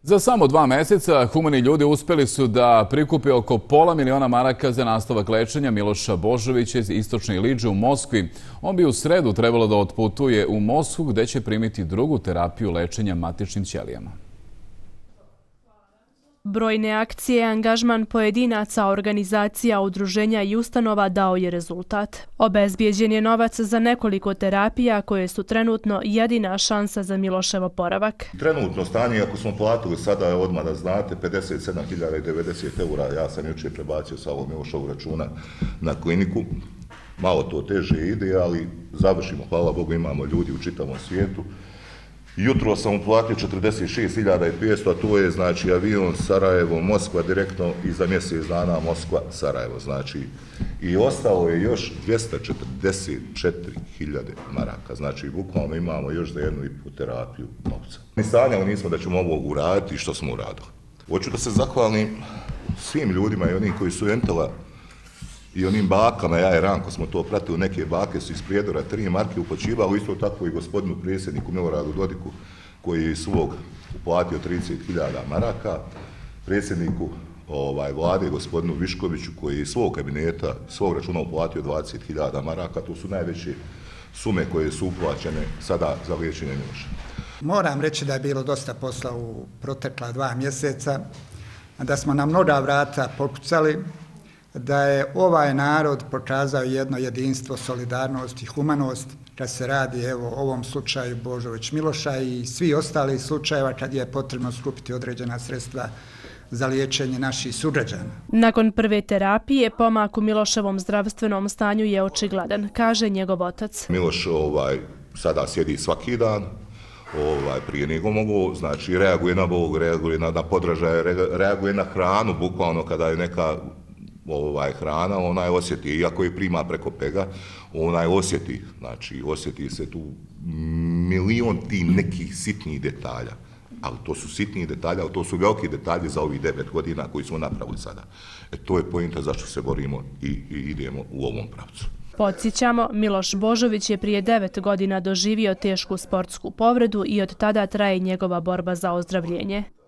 Za samo 2 mjeseca humani ljudi uspjeli su da prikupe oko $500.000 maraka za nastavak lečenja Miloša Božovića iz Istočne Iliđe u Moskvi. On bi u sredu trebalo da otputuje u Moskvu gdje će primiti drugu terapiju lečenja matičnim ćelijama. Brojne akcije, angažman pojedinaca, organizacija, udruženja i ustanova dao je rezultat. Obezbijeđen je novac za nekoliko terapija koje su trenutno jedina šansa za Milošev oporavak. Trenutno stanje, ako smo platili sada, odmah da znate, 57.090 €, ja sam jučer prebacio sa ovog Milošovog računa na kliniku. Malo to teže ide, ali završimo, hvala Bogu, imamo ljudi u čitavom svijetu. Jutro sam uplatio 46.500, a to je znači avion Sarajevo, Moskva direktno i za mjesec dana Moskva, Sarajevo. Znači, i ostalo je još 244.000 maraka. Znači, bukvalno imamo još za 1,5 terapiju novca. Ni sanjali nismo da ćemo ovo uraditi i što smo uradili. Hoću da se zahvalim svim ljudima i onim koji su entela i onim bakama, ja i Ranko smo to pratili, neke bake su iz Prijedora 3 marke uplaćivali, isto tako i gospodinu predsjedniku Miloradu Dodiku koji je svog uplatio 30.000 maraka, predsjedniku vlade gospodinu Viškoviću koji je iz svog kabineta, svog računa uplatio 20.000 maraka, to su najveće sume koje su uplaćene sada za liječenje Miloša. Moram reći da je bilo dosta posla u protekla 2 mjeseca, da smo na mnoga vrata pokucali, da je ovaj narod pokazao jedno jedinstvo, solidarnost i humanost kad se radi o ovom slučaju Božović Miloša i svi ostali slučajeva kad je potrebno skupiti određena sredstva za liječenje naših sugrađana. Nakon prve terapije, pomak u Miloševom zdravstvenom stanju je očigledan, kaže njegov otac. Miloš sada sjedi svaki dan, prije nego mogu, znači reaguje na bol, reaguje na podražaje, reaguje na hranu, bukvalno kada je neka hrana, onaj osjeti, iako je prima preko pega, onaj osjeti, znači osjeti se tu milion ti nekih sitnih detalja, ali to su sitni detalji, ali to su veliki detalji za ovih 9 godina koji smo napravili sada. To je pointa zašto se borimo i idemo u ovom pravcu. Podsjećamo, Miloš Božović je prije 9 godina doživio tešku sportsku povredu i od tada traje njegova borba za ozdravljenje.